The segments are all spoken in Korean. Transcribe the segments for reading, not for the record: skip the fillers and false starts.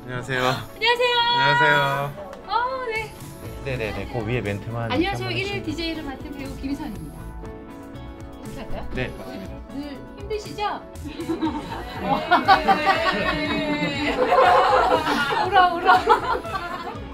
안녕하세요. 안녕하세요. 안녕하세요. 네. 네네네. 그 위에 멘트만. 안녕하세요. 1일 DJ를 맡은 배우 김희선입니다. 이렇게 할까요? 네, 맞습니다. 늘 힘드시죠? 울어.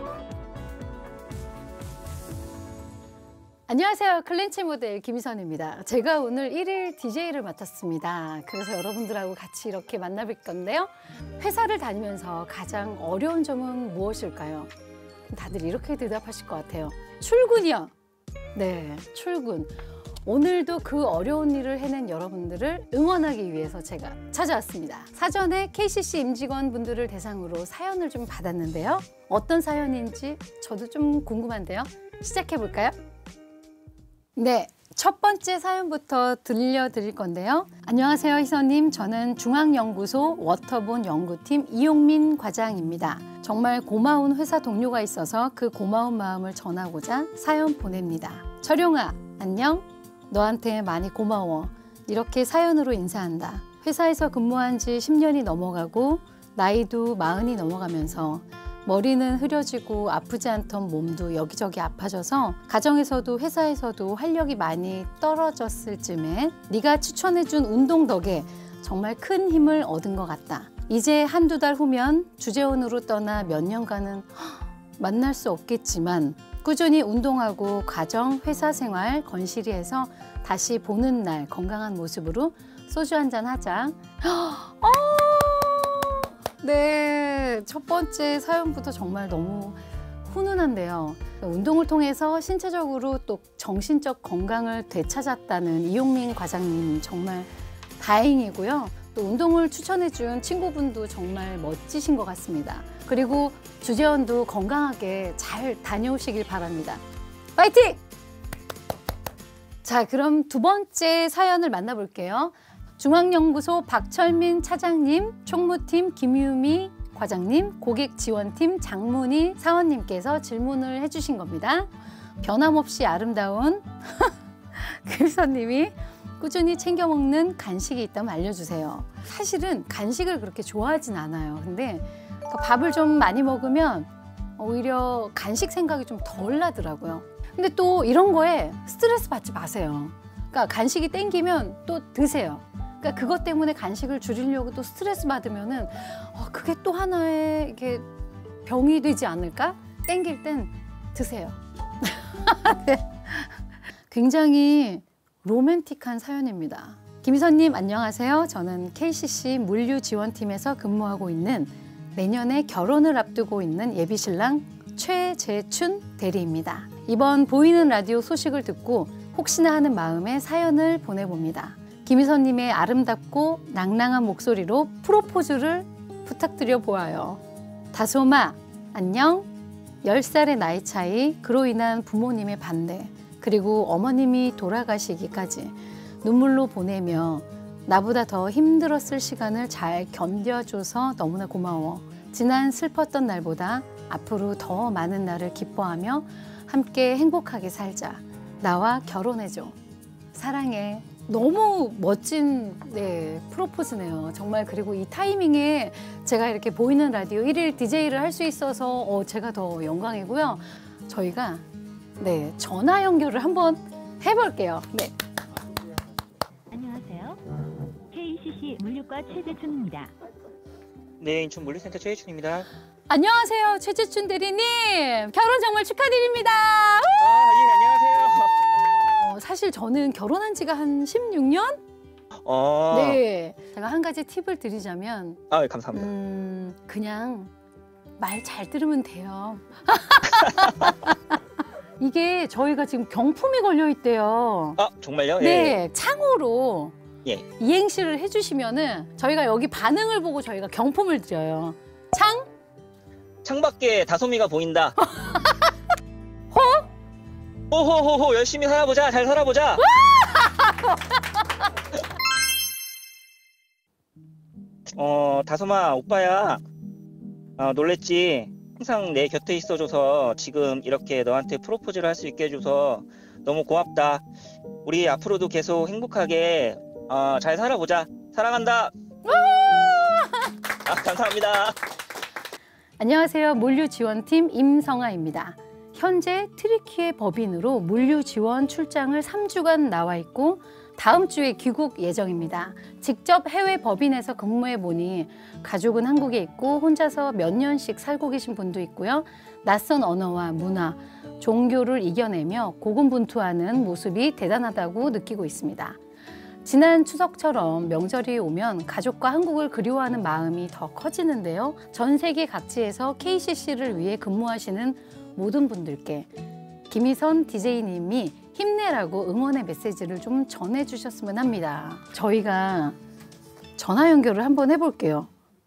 안녕하세요. 클렌치 모델 김희선입니다. 제가 오늘 1일 DJ를 맡았습니다. 그래서 여러분들하고 같이 이렇게 만나뵐 건데요. 회사를 다니면서 가장 어려운 점은 무엇일까요? 다들 이렇게 대답하실 것 같아요. 출근이요. 네, 출근. 오늘도 그 어려운 일을 해낸 여러분들을 응원하기 위해서 제가 찾아왔습니다. 사전에 KCC 임직원분들을 대상으로 사연을 좀 받았는데요. 어떤 사연인지 저도 좀 궁금한데요. 시작해볼까요? 네, 첫 번째 사연부터 들려드릴 건데요. 안녕하세요, 희선님. 저는 중앙연구소 워터본 연구팀 이용민 과장입니다. 정말 고마운 회사 동료가 있어서 그 고마운 마음을 전하고자 사연 보냅니다. 철용아, 안녕? 너한테 많이 고마워. 이렇게 사연으로 인사한다. 회사에서 근무한 지 10년이 넘어가고 나이도 40이 넘어가면서 머리는 흐려지고 아프지 않던 몸도 여기저기 아파져서 가정에서도 회사에서도 활력이 많이 떨어졌을 쯤에 네가 추천해준 운동 덕에 정말 큰 힘을 얻은 것 같다. 이제 한두 달 후면 주재원으로 떠나 몇 년간은 만날 수 없겠지만 꾸준히 운동하고 가정, 회사 생활 건실히 해서 다시 보는 날 건강한 모습으로 소주 한잔 하자. 네, 첫 번째 사연부터 정말 너무 훈훈한데요. 운동을 통해서 신체적으로 또 정신적 건강을 되찾았다는 이용민 과장님 정말 다행이고요. 또 운동을 추천해준 친구분도 정말 멋지신 것 같습니다. 그리고 주재원도 건강하게 잘 다녀오시길 바랍니다. 파이팅! 자, 그럼 두 번째 사연을 만나볼게요. 중앙연구소 박철민 차장님, 총무팀 김유미 과장님, 고객지원팀 장문희 사원님께서 질문을 해주신 겁니다. 변함없이 아름다운 금선님이 꾸준히 챙겨 먹는 간식이 있다면 알려주세요. 사실은 간식을 그렇게 좋아하진 않아요. 근데 밥을 좀 많이 먹으면 오히려 간식 생각이 좀 덜 나더라고요. 근데 또 이런 거에 스트레스 받지 마세요. 그러니까 간식이 땡기면 또 드세요. 그러니까 그것 때문에 간식을 줄이려고 또 스트레스 받으면은 그게 또 하나의 이렇게 병이 되지 않을까? 땡길 땐 드세요. 네. 굉장히 로맨틱한 사연입니다. 김희선님 안녕하세요. 저는 KCC 물류지원팀에서 근무하고 있는 내년에 결혼을 앞두고 있는 예비신랑 최재춘 대리입니다. 이번 보이는 라디오 소식을 듣고 혹시나 하는 마음에 사연을 보내봅니다. 김희선님의 아름답고 낭랑한 목소리로 프로포즈를 부탁드려 보아요. 다솜아, 안녕? 10살의 나이 차이, 그로 인한 부모님의 반대, 그리고 어머님이 돌아가시기까지 눈물로 보내며 나보다 더 힘들었을 시간을 잘 견뎌줘서 너무나 고마워. 지난 슬펐던 날보다 앞으로 더 많은 날을 기뻐하며 함께 행복하게 살자. 나와 결혼해줘. 사랑해. 너무 멋진 프로포즈네요. 정말. 그리고 이 타이밍에 제가 이렇게 보이는 라디오 1일 DJ를 할 수 있어서 제가 더 영광이고요. 저희가 전화 연결을 한번 해볼게요. 네. 안녕하세요. KCC 물류과 최재춘입니다. 네, 인천 물류센터 최혜춘입니다. 안녕하세요. 최재춘 대리님. 결혼 정말 축하드립니다. 예, 안녕하세요. 사실 저는 결혼한 지가 한 16년? 네. 제가 한 가지 팁을 드리자면 감사합니다. 그냥 말 잘 들으면 돼요. 이게 저희가 지금 경품이 걸려 있대요. 정말요? 네, 창으로 예. 이행시를 해주시면은 저희가 여기 반응을 보고 저희가 경품을 드려요. 창밖에 다솜이가 보인다. 호호호호 열심히 살아보자. 잘 살아보자. 다솜아, 오빠야. 놀랬지? 항상 내 곁에 있어줘서 지금 이렇게 너한테 프로포즈를 할 수 있게 해줘서 너무 고맙다. 우리 앞으로도 계속 행복하게 잘 살아보자. 사랑한다. 감사합니다. 안녕하세요. 물류지원팀 임성아입니다. 현재 트리키의 법인으로 물류지원 출장을 3주간 나와 있고 다음 주에 귀국 예정입니다. 직접 해외 법인에서 근무해 보니 가족은 한국에 있고 혼자서 몇 년씩 살고 계신 분도 있고요. 낯선 언어와 문화, 종교를 이겨내며 고군분투하는 모습이 대단하다고 느끼고 있습니다. 지난 추석처럼 명절이 오면 가족과 한국을 그리워하는 마음이 더 커지는데요. 전 세계 각지에서 KCC를 위해 근무하시는 모든 분들께 김희선 DJ님이 힘내라고 응원의 메시지를 좀 전해주셨으면 합니다. 저희가 전화 연결을 한번 해볼게요.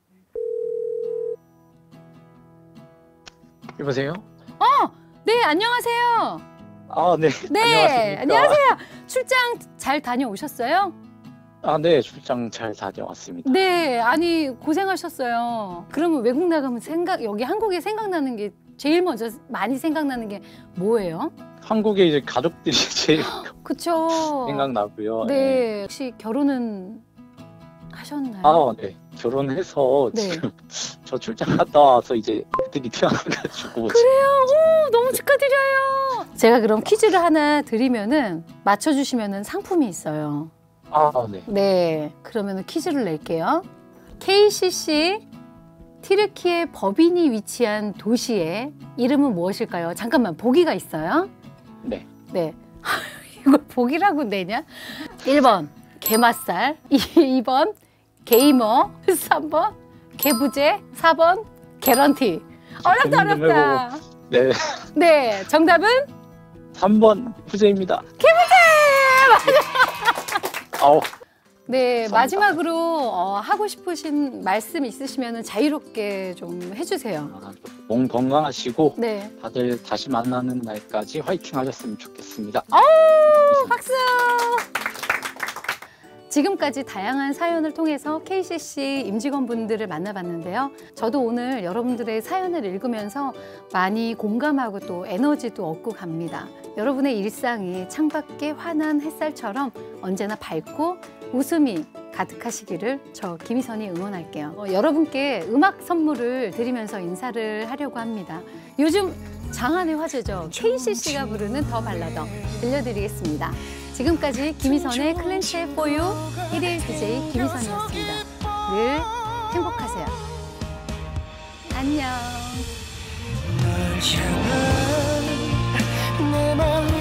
여보세요? 네, 안녕하세요. 아, 네. 네, 안녕하십니까? 안녕하세요. 출장 잘 다녀오셨어요? 아, 네. 출장 잘 다녀왔습니다. 네, 아니 고생하셨어요. 그러면 외국 나가면 여기 한국에 생각나는 게 제일 먼저 많이 생각나는 게 뭐예요? 한국에 이제 가족들이 제일 그쵸. 생각나고요. 네, 혹시 결혼은 하셨나요? 아, 네. 결혼해서 네. 지금 저 출장 갔다 와서 이제 애들이 태어나가지고. 그래요? 오, 너무 축하드려요. 제가 그럼 퀴즈를 하나 드리면은 맞춰주시면은 상품이 있어요. 아, 네. 네, 그러면 퀴즈를 낼게요. KCC 튀르키예 법인이 위치한 도시의 이름은 무엇일까요? 잠깐만, 보기가 있어요. 네. 네. 이걸 보기라고 내냐? 1번 게맛살, 2번 게이머, 3번 개부제, 4번 개런티. 어렵다, 고민 좀 어렵다. 네. 네, 정답은 3번 후제입니다. 맞아. 네, 감사합니다. 마지막으로 하고 싶으신 말씀 있으시면 자유롭게 좀 해주세요. 몸 건강하시고 네, 다들 다시 만나는 날까지 화이팅 하셨으면 좋겠습니다. 박수! 지금까지 다양한 사연을 통해서 KCC 임직원분들을 만나봤는데요. 저도 오늘 여러분들의 사연을 읽으면서 많이 공감하고 또 에너지도 얻고 갑니다. 여러분의 일상이 창밖의 환한 햇살처럼 언제나 밝고 웃음이 가득하시기를 저 김희선이 응원할게요. 여러분께 음악 선물을 드리면서 인사를 하려고 합니다. 요즘 장안의 화제죠. KCC가 부르는 더 발라더 들려드리겠습니다. 지금까지 김희선의 클랜시의 For You 1일 DJ 김희선이었습니다. 늘 행복하세요. 안녕. 널 향한 내 마음